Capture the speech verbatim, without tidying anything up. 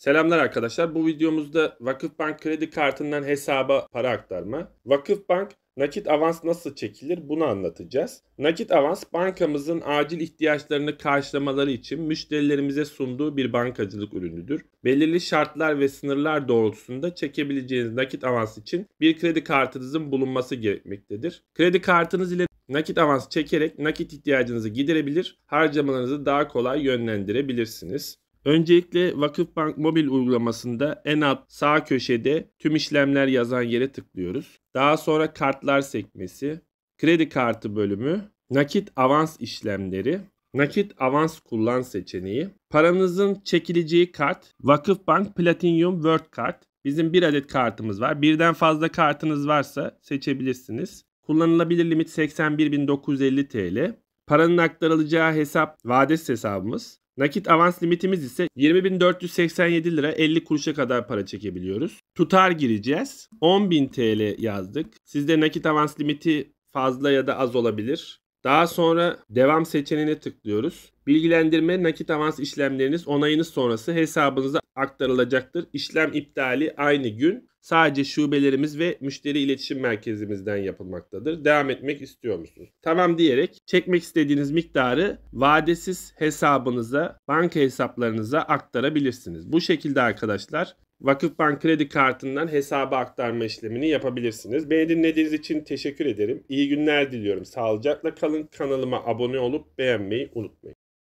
Selamlar arkadaşlar. Bu videomuzda Vakıfbank kredi kartından hesaba para aktarma. Vakıfbank nakit avans nasıl çekilir bunu anlatacağız. Nakit avans bankamızın acil ihtiyaçlarını karşılamaları için müşterilerimize sunduğu bir bankacılık ürünüdür. Belirli şartlar ve sınırlar doğrultusunda çekebileceğiniz nakit avans için bir kredi kartınızın bulunması gerekmektedir. Kredi kartınız ile nakit avans çekerek nakit ihtiyacınızı giderebilir, harcamalarınızı daha kolay yönlendirebilirsiniz. Öncelikle Vakıfbank mobil uygulamasında en alt sağ köşede tüm işlemler yazan yere tıklıyoruz. Daha sonra kartlar sekmesi, kredi kartı bölümü, nakit avans işlemleri, nakit avans kullan seçeneği, paranızın çekileceği kart, Vakıfbank Platinum World Card. Bizim bir adet kartımız var. Birden fazla kartınız varsa seçebilirsiniz. Kullanılabilir limit seksen bir bin dokuz yüz elli TL. Paranın aktarılacağı hesap vadesiz hesabımız. Nakit avans limitimiz ise yirmi bin dört yüz seksen yedi lira elli kuruşa kadar para çekebiliyoruz. Tutar gireceğiz. on bin TL yazdık. Sizde nakit avans limiti fazla ya da az olabilir. Daha sonra devam seçeneğine tıklıyoruz. Bilgilendirme nakit avans işlemleriniz onayınız sonrası hesabınıza aktarılacaktır. İşlem iptali aynı gün. Sadece şubelerimiz ve müşteri iletişim merkezimizden yapılmaktadır. Devam etmek istiyor musunuz? Tamam diyerek çekmek istediğiniz miktarı vadesiz hesabınıza, banka hesaplarınıza aktarabilirsiniz. Bu şekilde arkadaşlar Vakıfbank kredi kartından hesaba aktarma işlemini yapabilirsiniz. Beni dinlediğiniz için teşekkür ederim. İyi günler diliyorum. Sağlıcakla kalın. Kanalıma abone olup beğenmeyi unutmayın.